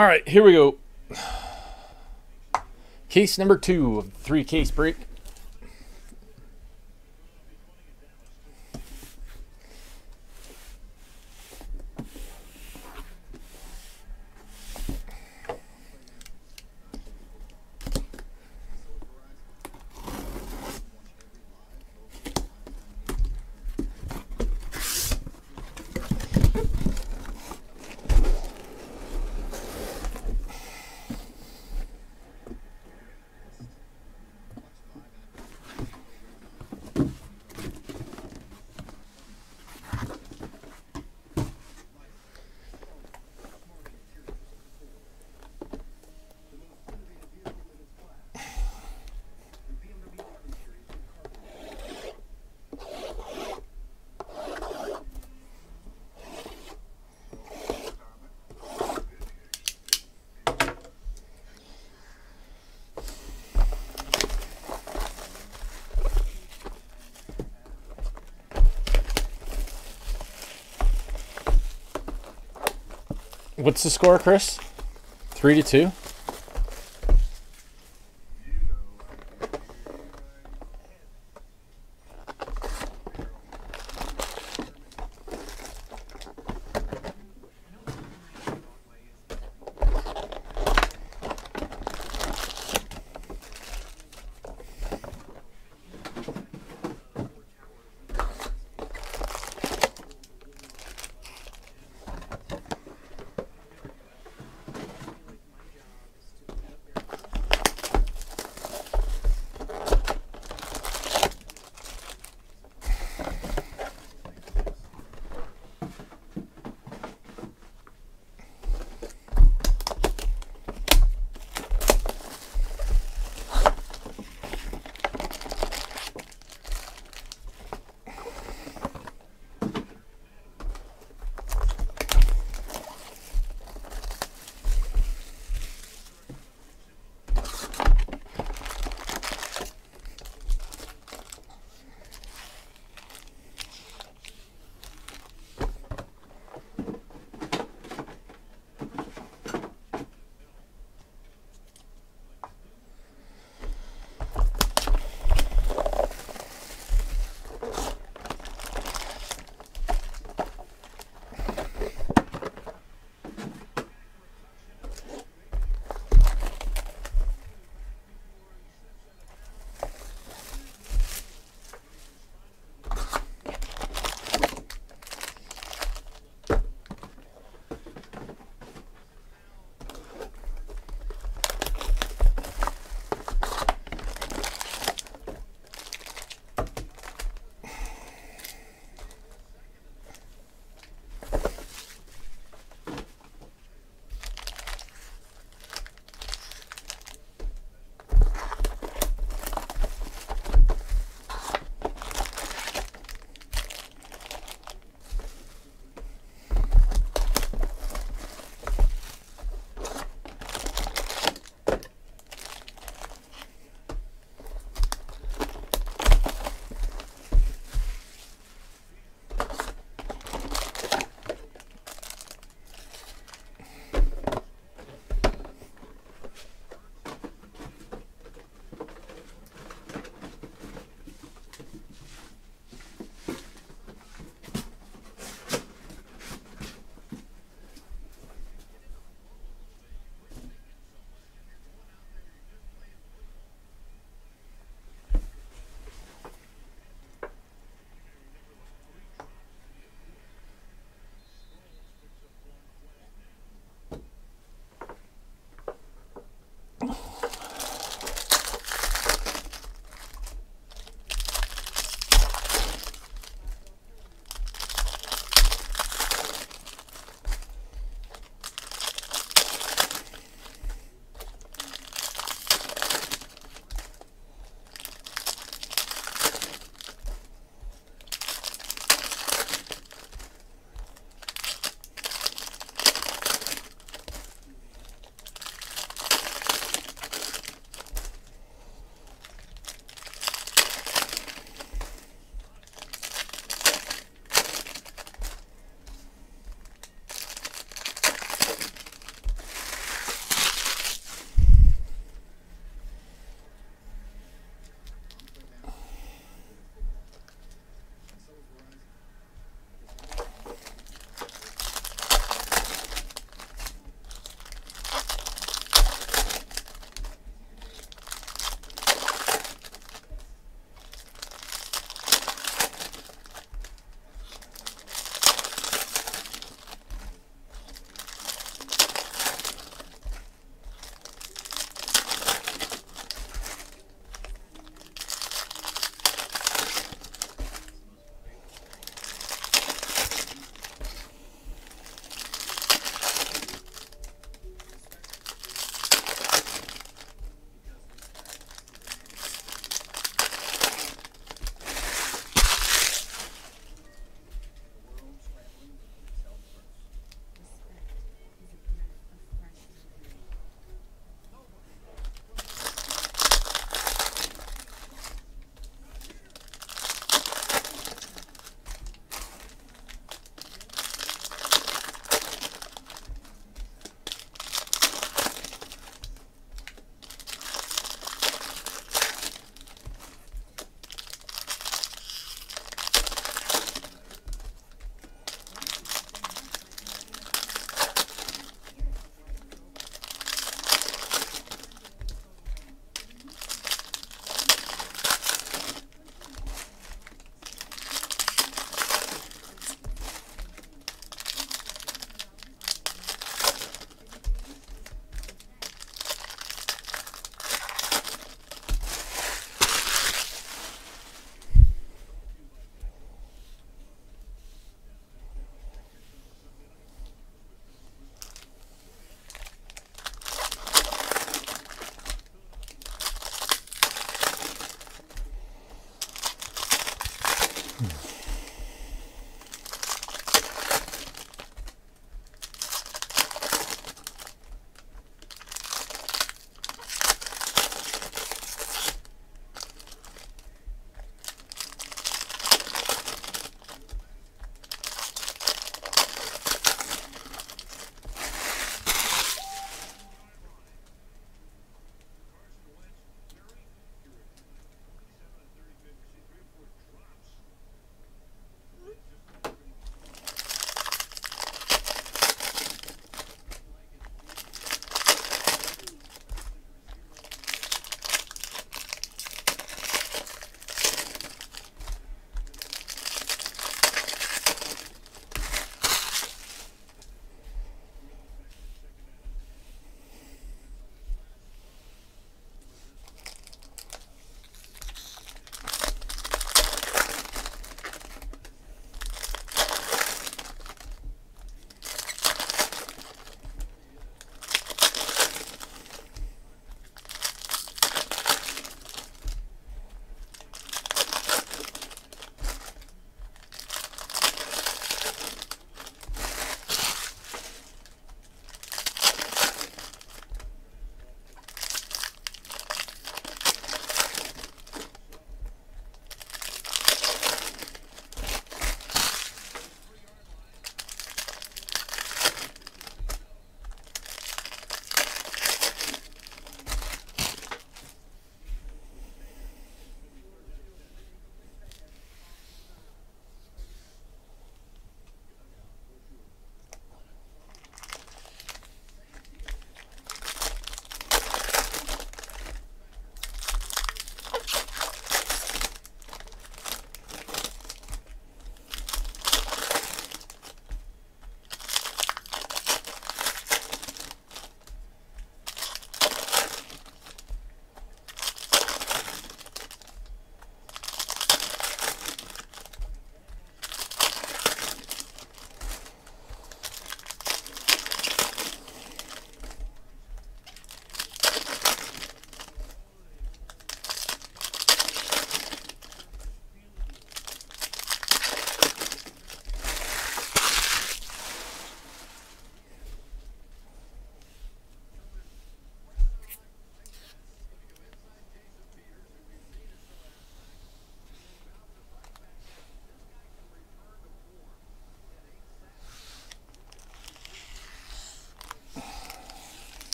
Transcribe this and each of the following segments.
All right, here we go. Case number 2 of the 3-case break. What's the score, Chris? 3-2?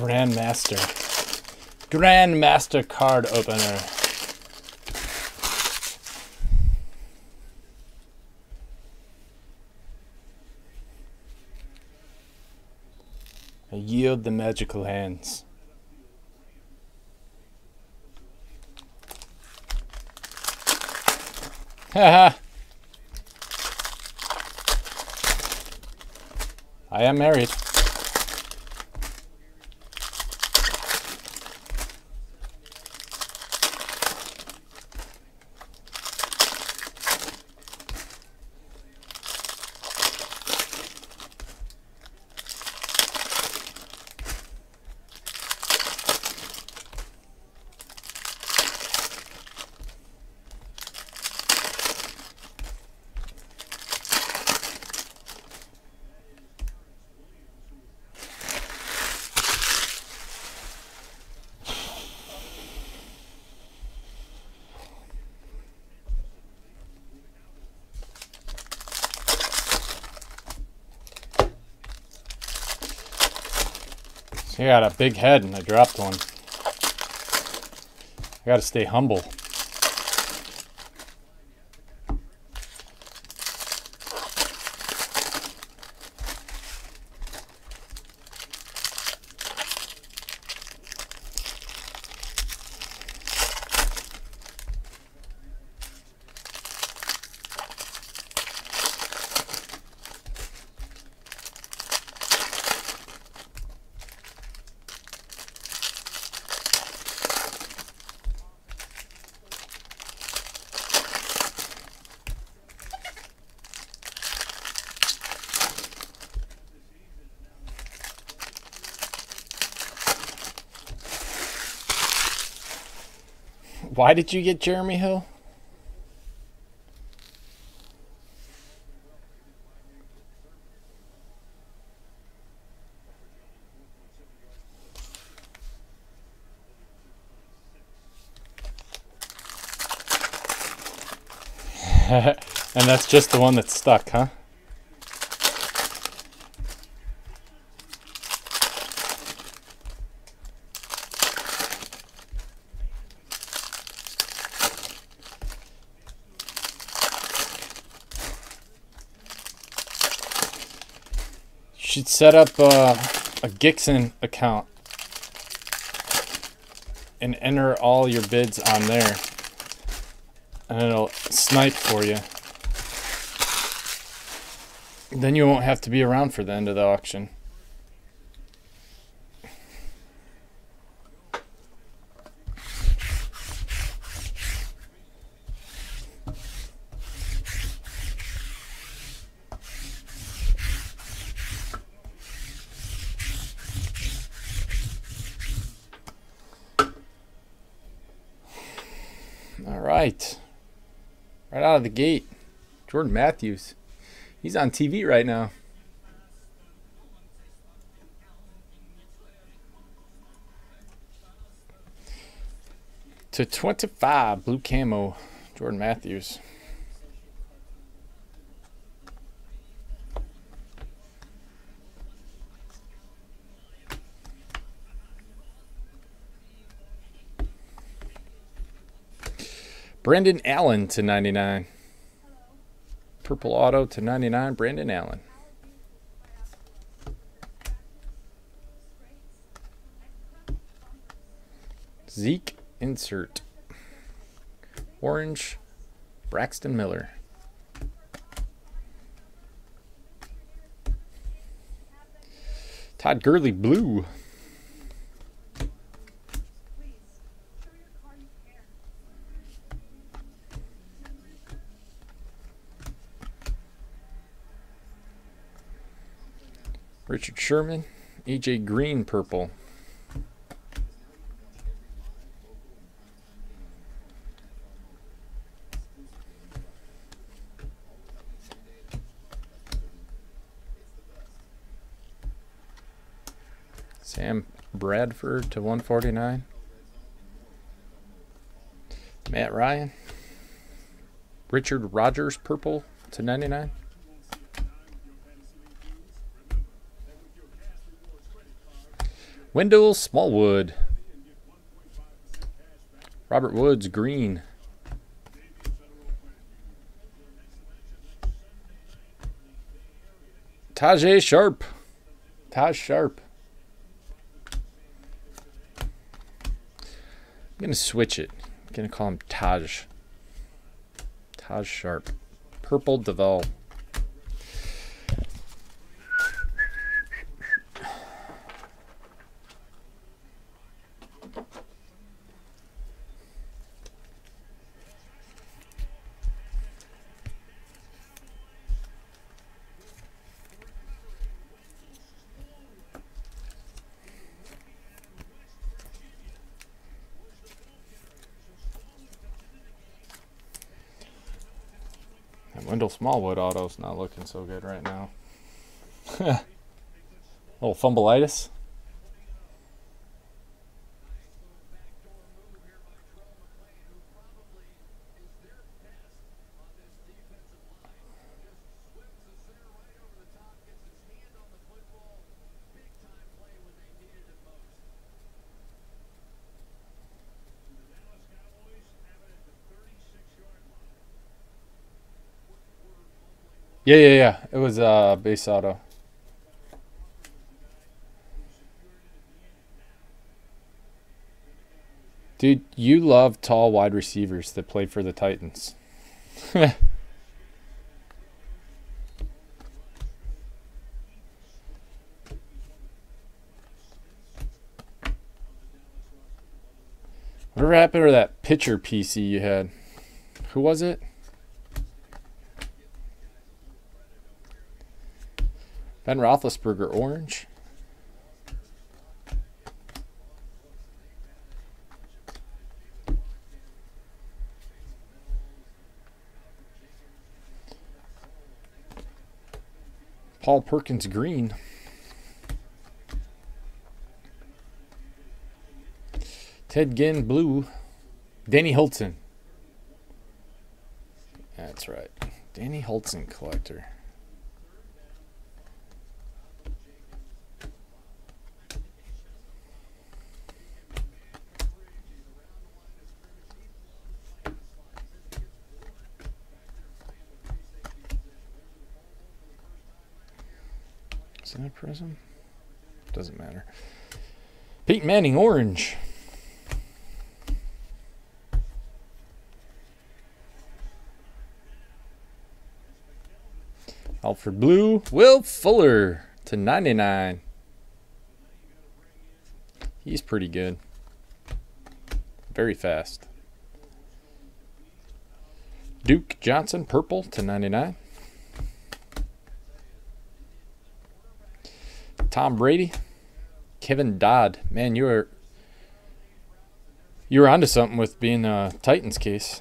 Grandmaster. Grandmaster card opener. I yield the magical hands. Haha. I am married. I got a big head and I dropped one. I gotta stay humble. Why did you get Jeremy Hill? And that's just the one that's stuck, huh? Should set up a Gixxen account and enter all your bids on there, and it'll snipe for you. Then you won't have to be around for the end of the auction. All right. Right out of the gate, Jordan Matthews. He's on TV right now. /25, blue camo, Jordan Matthews. Brandon Allen /99. Purple auto /99, Brandon Allen. Zeke insert. Orange, Braxton Miller. Todd Gurley blue. Richard Sherman, AJ Green purple. Sam Bradford /149. Matt Ryan. Richard Rodgers purple /99. Wendell Smallwood. Robert Woods, green. Tajay Sharp. Taj Sharp. I'm going to switch it. I'm going to call him Taj. Taj Sharp. Purple Duval. Wendell Smallwood auto's not looking so good right now. Little fumbleitis. Yeah. It was base auto. Dude, you love tall wide receivers that play for the Titans. Whatever happened to that pitcher PC you had? Who was it? Ben Roethlisberger, orange. Paul Perkins, green. Ted Ginn, blue. Danny Holtzen. That's right. Danny Holtzen collector. Is that a prism? Doesn't matter. Peyton Manning, orange. Alfred blue. Will Fuller to 99. He's pretty good. Very fast. Duke Johnson, purple to 99. Tom Brady. Kevin Dodd. Man, you were onto something with being a Titans case.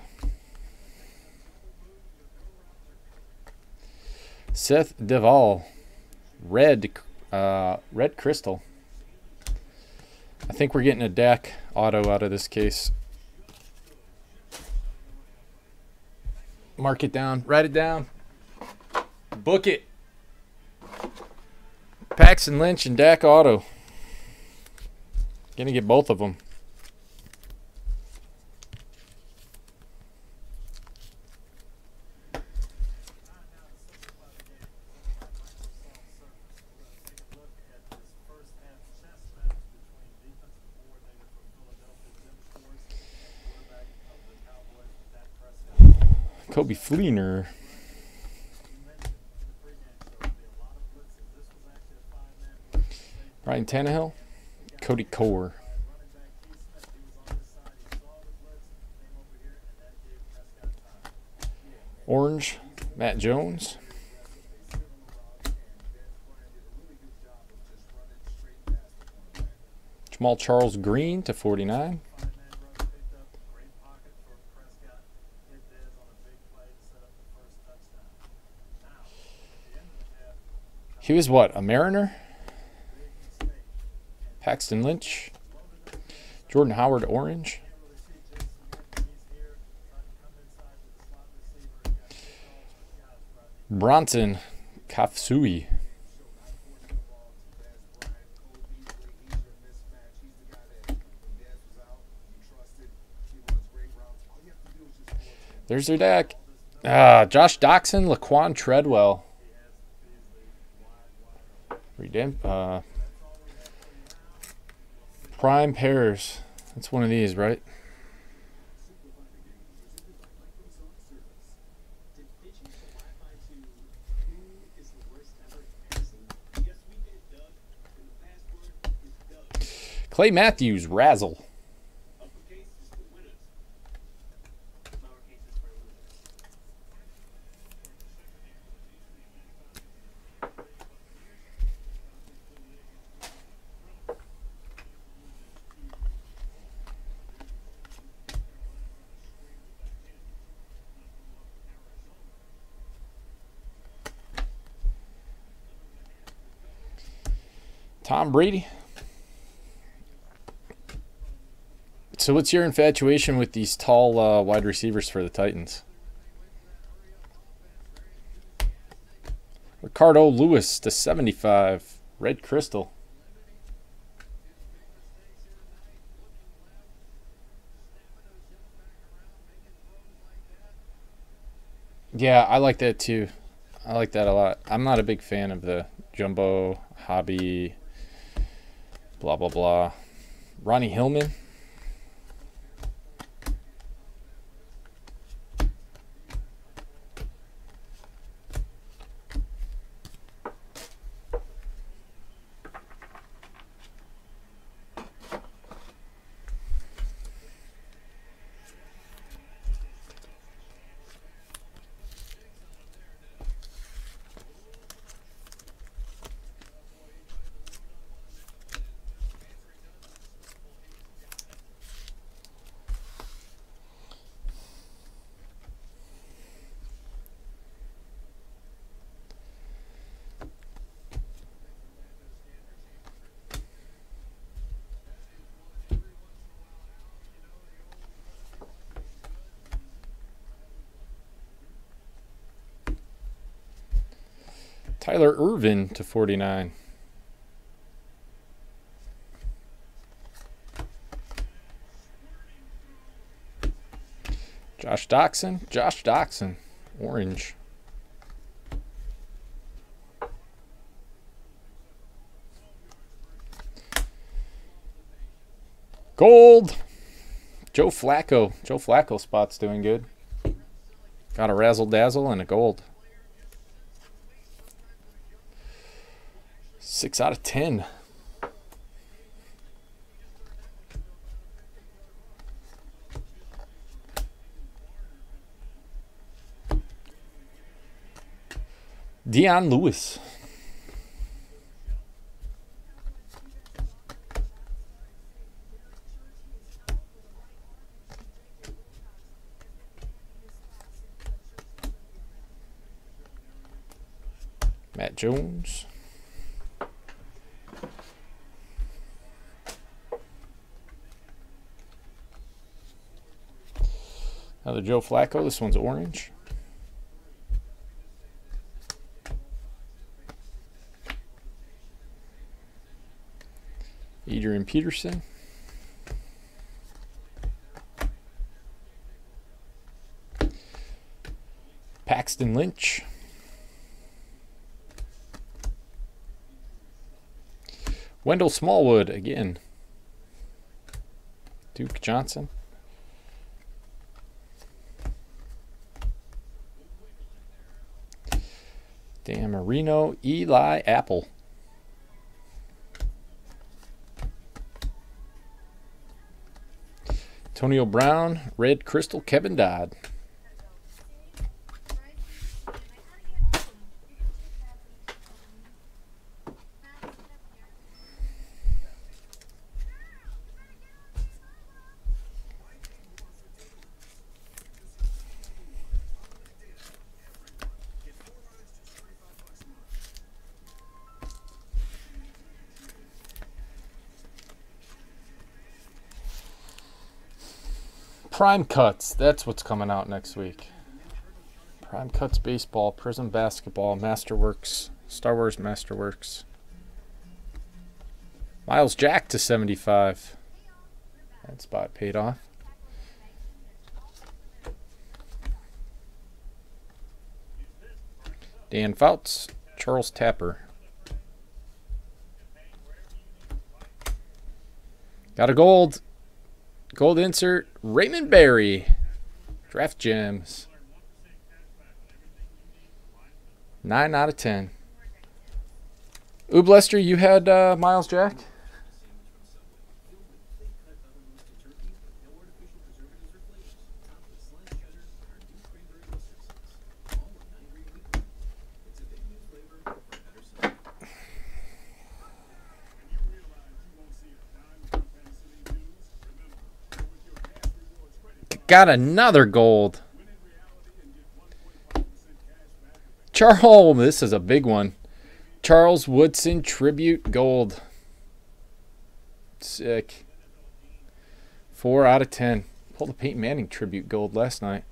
Seth Duvall. Red crystal. I think we're getting a Dak auto out of this case. Mark it down. Write it down. Book it. Paxton Lynch and Dak auto. Gonna get both of them. Kobe Fleener. Ryan Tannehill. Cody Core. Orange. Matt Jones. Jamal Charles green to 49. He was what? A Mariner? Paxton Lynch. Jordan Howard, orange. Bronson Kafsui. There's their deck. Josh Doxson, Laquan Treadwell. Prime pairs. That's one of these, right? Clay Matthews, Razzle. Tom Brady. So what's your infatuation with these tall wide receivers for the Titans? Ricardo Lewis to 75. Red Crystal. Yeah, I like that too. I like that a lot. I'm not a big fan of the jumbo hobby blah blah blah. Ronnie Hillman. Tyler Irvin to 49. Josh Doxson, orange. Gold. Joe Flacco spot's doing good. Got a razzle dazzle and a gold. 6 out of 10. Dion Lewis. Matt Jones. Another Joe Flacco. This one's orange. Adrian Peterson. Paxton Lynch. Wendell Smallwood again. Duke Johnson. Dan Marino, Eli Apple. Antonio Brown, Red Crystal, Kevin Dodd. Prime Cuts, that's what's coming out next week. Prime Cuts Baseball, Prism Basketball, Masterworks, Star Wars Masterworks. Miles Jack to 75. That spot paid off. Dan Fouts, Charles Tapper. Got a gold. Gold insert. Raymond Berry. Draft Gems. 9 out of 10. Oob Lester, you had Miles Jack? Got another gold. Charles, this is a big one. Charles Woodson Tribute Gold. Sick. 4 out of 10. Pulled the Peyton Manning Tribute Gold last night.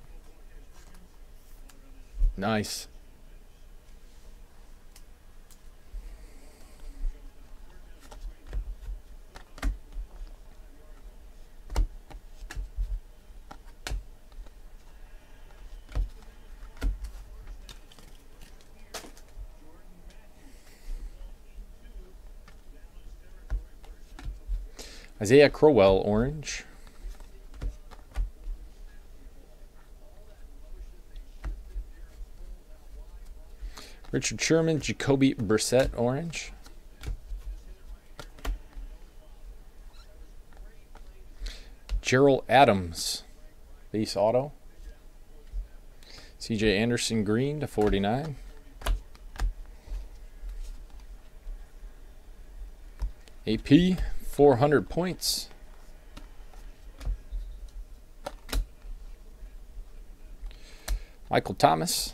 Nice. Isaiah Crowell, orange. Richard Sherman, Jacoby Brissett, orange. Gerald Adams, base auto. CJ Anderson, green /49. AP, 400 points. Michael Thomas.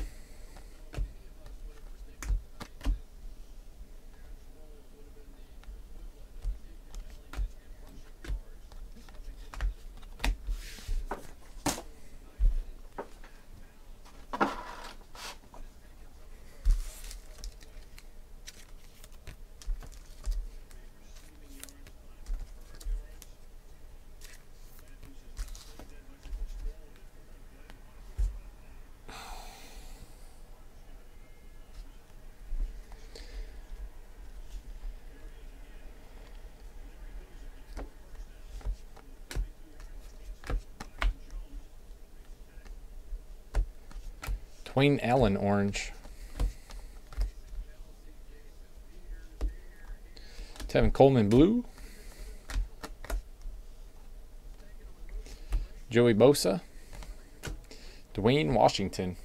Dwayne Allen, orange. Tevin Coleman, blue. Joey Bosa. Dwayne Washington.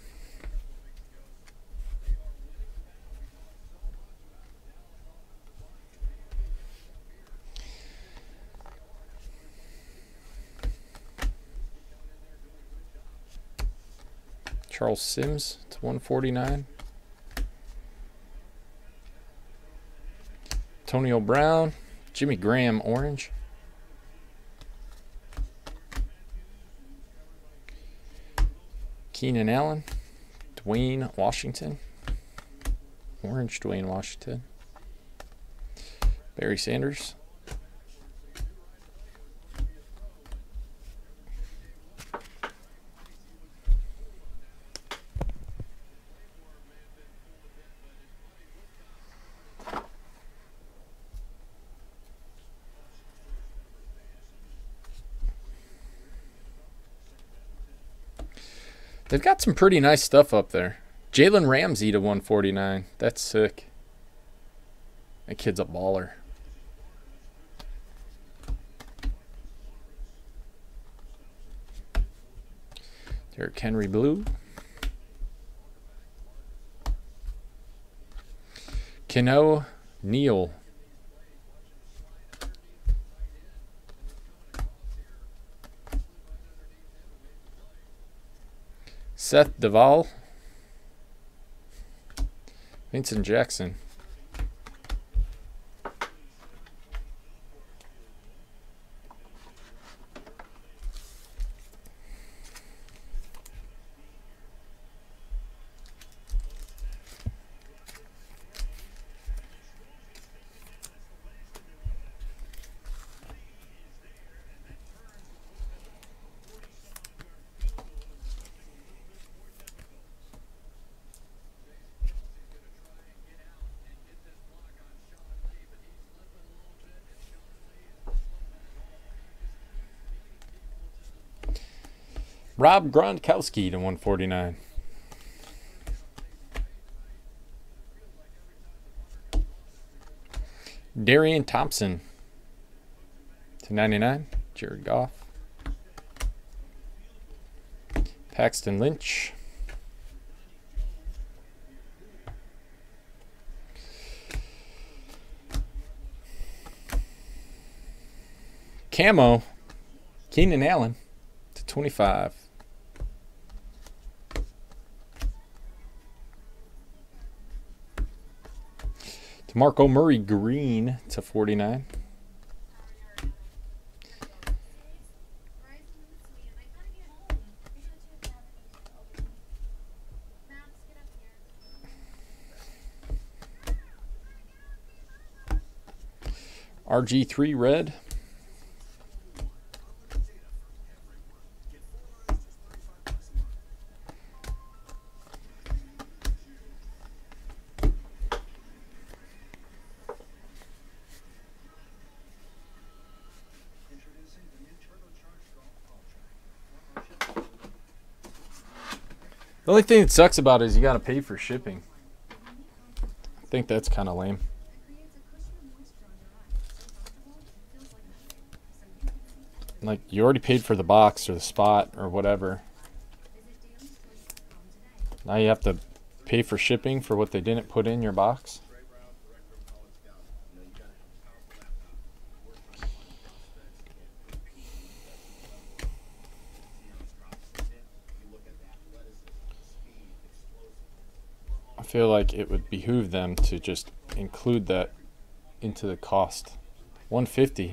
Charles Sims to 149. Antonio Brown. Jimmy Graham, orange. Keenan Allen. Dwayne Washington. Orange Dwayne Washington. Barry Sanders. They've got some pretty nice stuff up there. Jalen Ramsey to 149. That's sick. That kid's a baller. Derrick Henry, blue. Keno Neal. Seth Duvall. Vincent Jackson. Rob Gronkowski to 149. Darian Thompson to 99. Jared Goff. Paxton Lynch. Camo. Keenan Allen to 25. DeMarco Murray green to 49. RG3 red. The only thing that sucks about it is you got to pay for shipping. I think that's kind of lame. Like, you already paid for the box or the spot or whatever. Now you have to pay for shipping for what they didn't put in your box. I feel like it would behoove them to just include that into the cost. 150.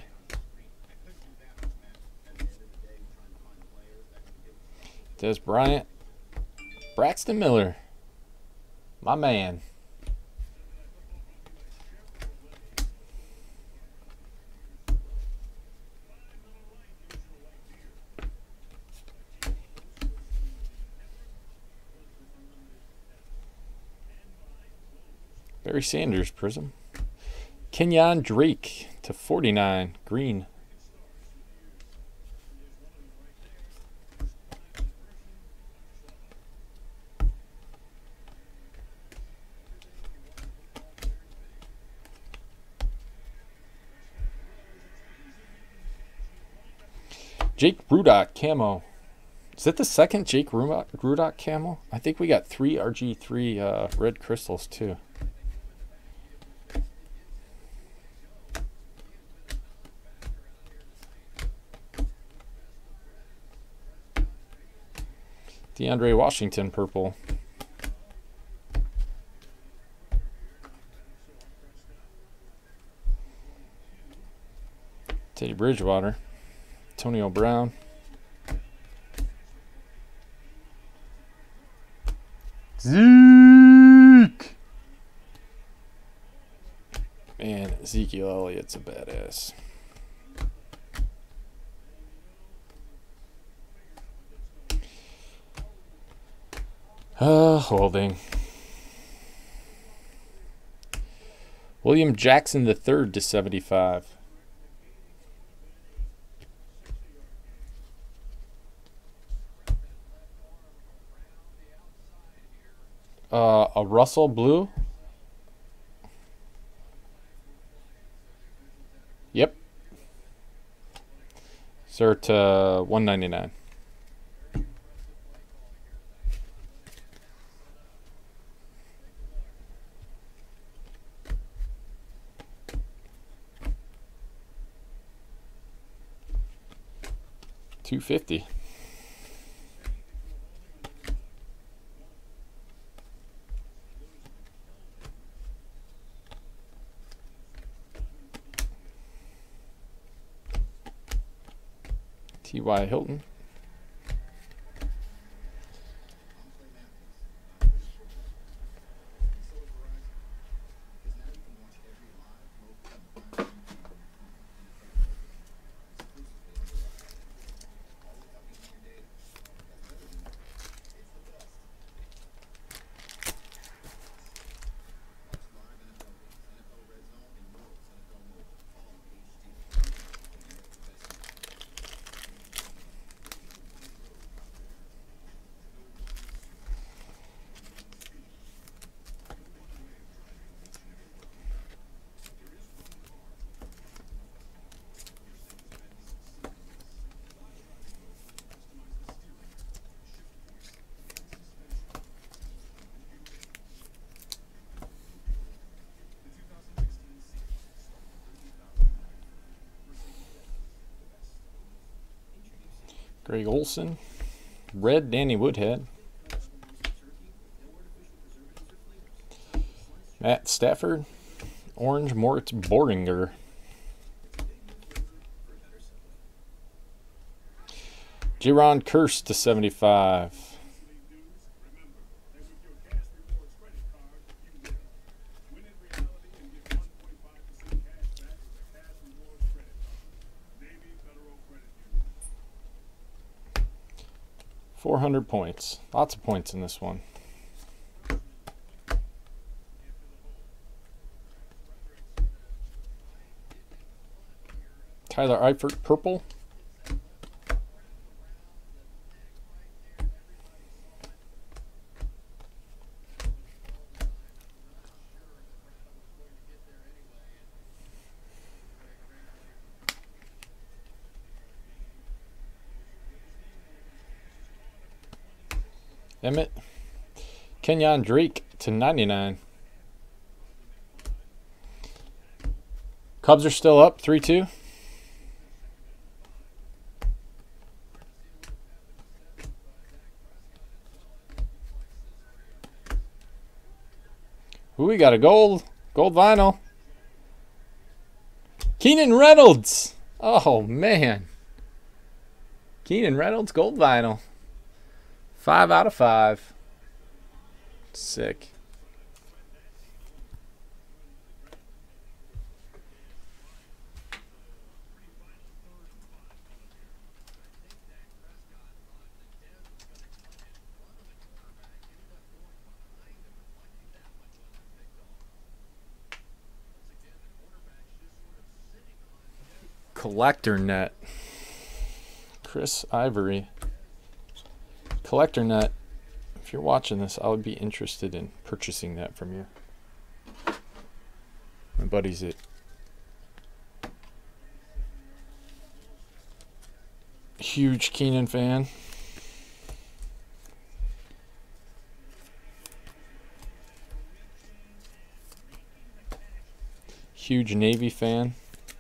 Des Bryant. Braxton Miller. My man. Barry Sanders prism. Kenyon Drake to 49 green. Jake Rudock camo. Is that the second Jake Rudock camo? I think we got 3 RG3 red crystals too. DeAndre Washington purple. Teddy Bridgewater. Antonio Brown. Zeke! Man, Ezekiel Elliott's a badass. Holding. William Jackson III to 75. A Russell blue. Yep. Sir to 199. $250. T.Y. Hilton. Greg Olson. Red Danny Woodhead. Matt Stafford. Orange Moritz Boringer. Jaron Curse /75. $400 points. Lots of points in this one. Tyler Eifert, purple. Emmett. Kenyon Drake /99. Cubs are still up 3-2. Ooh, we got a gold vinyl. Keenan Reynolds. Oh, man. Keenan Reynolds, gold vinyl. 5 out of 5. Sick. Collector net. Chris Ivory. Collector net. If you're watching this, I would be interested in purchasing that from you. My buddy's a huge Keenan fan. Huge Navy fan.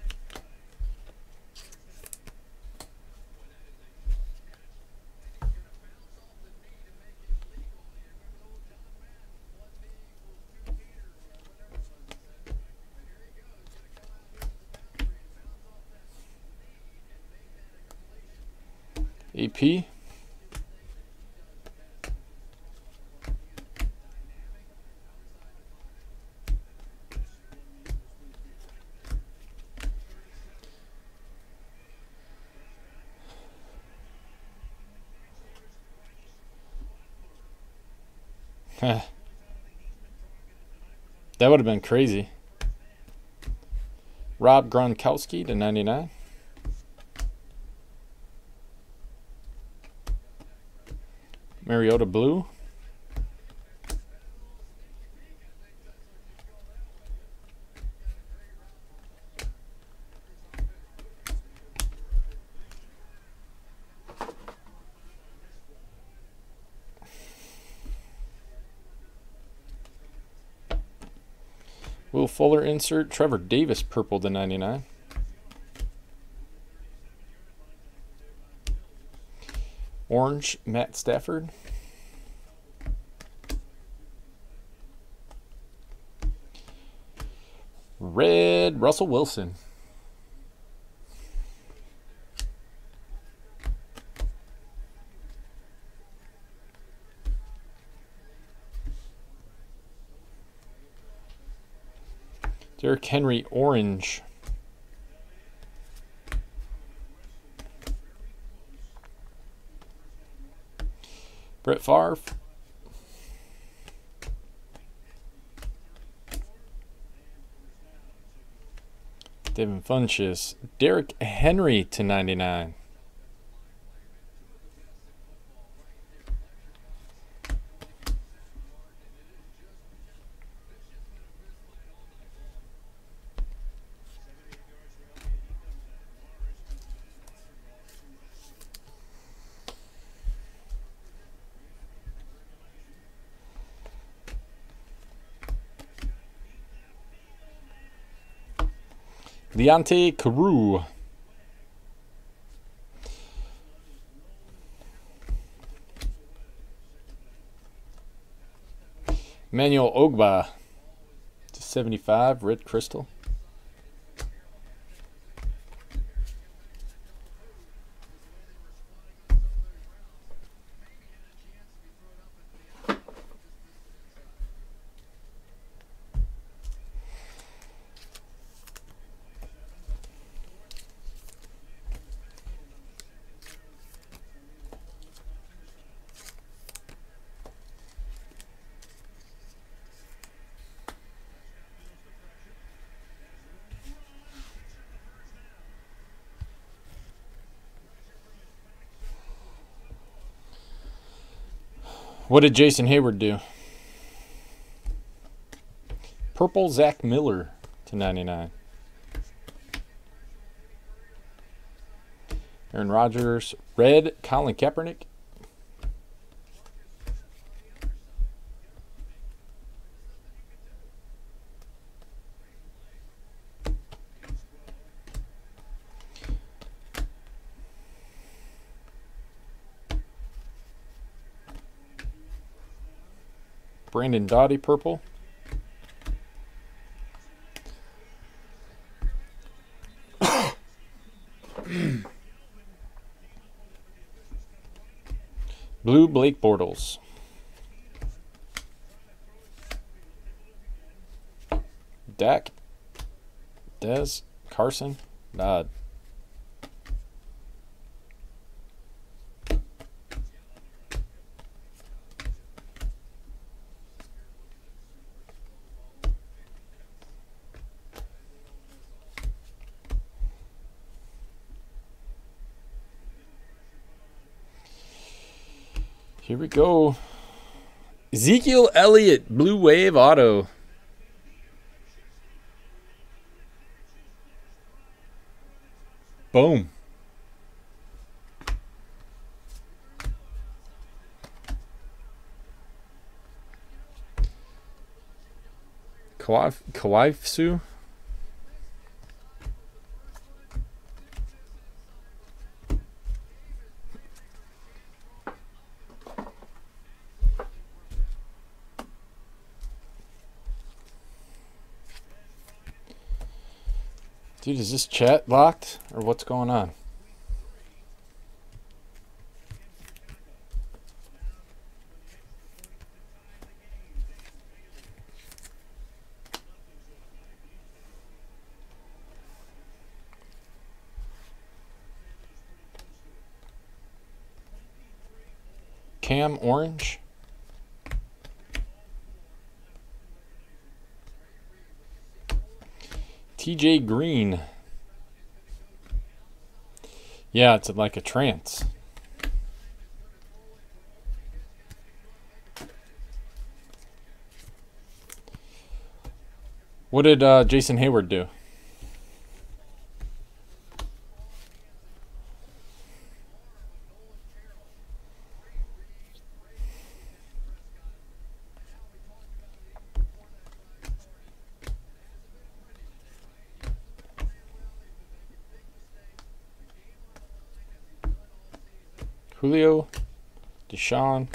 AP. That would have been crazy. Rob Gronkowski /99. Mariota blue. Will Fuller insert. Trevor Davis purple /99. Orange Matt Stafford. Red Russell Wilson. Derrick Henry orange. Brett Favre. Devin Funchess. Derrick Henry /99. Leonte Carew. Emmanuel Ogba to 75, red crystal. What did Jason Hayward do? Purple Zach Miller to 99. Aaron Rodgers. Red Colin Kaepernick. Brandon Doughty, purple. Blue, Blake Bortles. Dak. Dez. Carson. Nod. Here we go. Ezekiel Elliott, Blue Wave Auto. Boom. Kawaifu. Dude, is this chat locked or what's going on? Cam Orange. TJ Green. Yeah, it's like a trance. What did Jason Hayward do? Julio, Deshaun,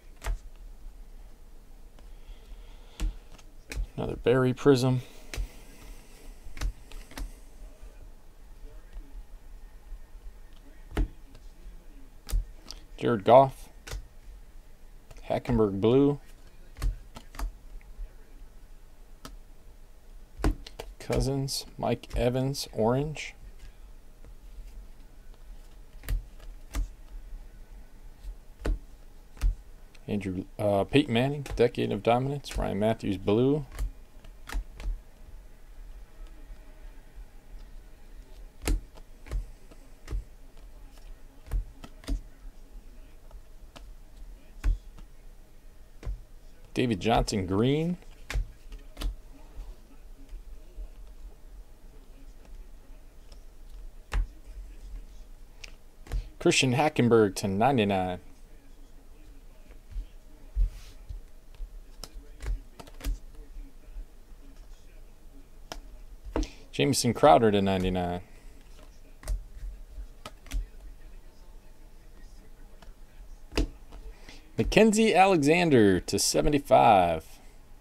another Barry Prism, Jared Goff, Hackenberg Blue, Cousins, Mike Evans Orange, Andrew Peyton Manning, Decade of Dominance, Ryan Matthews Blue, David Johnson Green, Christian Hackenberg to 99. Jamison Crowder to 99. Mackenzie Alexander to 75.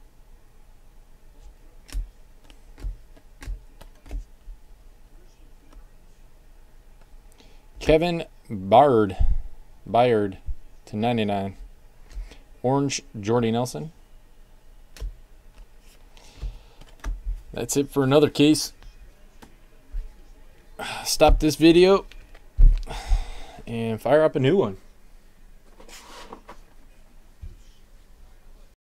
Kevin Byard to 99. Orange Jordy Nelson. That's it for another case. Stop this video and fire up a new one.